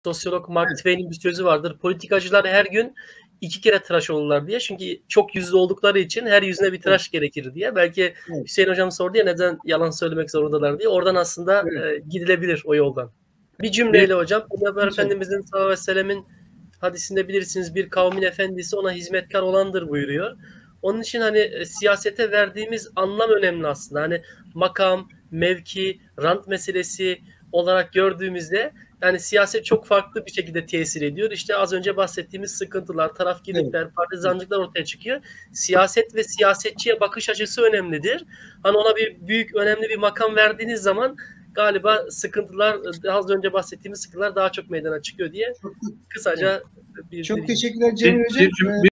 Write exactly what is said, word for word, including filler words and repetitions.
sosyolog Mark Evet. Twain'in bir sözü vardır. Politikacılar her gün iki kere tıraş olurlar diye. Çünkü çok yüzlü oldukları için her yüzüne bir tıraş evet. gerekir diye. Belki evet. Hüseyin Hocam sordu ya neden yalan söylemek zorundalar diye. Oradan aslında evet. e, gidilebilir o yoldan. Bir cümleyle evet. hocam. Peygamber Efendimizin sallallahu aleyhi ve sellemin hadisinde bilirsiniz bir kavmin efendisi ona hizmetkar olandır buyuruyor. Onun için hani e, siyasete verdiğimiz anlam önemli aslında. Hani makam, mevki, rant meselesi olarak gördüğümüzde yani siyaset çok farklı bir şekilde tesir ediyor. İşte az önce bahsettiğimiz sıkıntılar, tarafgirlikler, evet. partizancılıklar ortaya çıkıyor. Siyaset ve siyasetçiye bakış açısı önemlidir. Hani ona bir büyük, önemli bir makam verdiğiniz zaman galiba sıkıntılar, az önce bahsettiğimiz sıkıntılar daha çok meydana çıkıyor diye kısaca bir... Çok teşekkürler Cemil Hocam.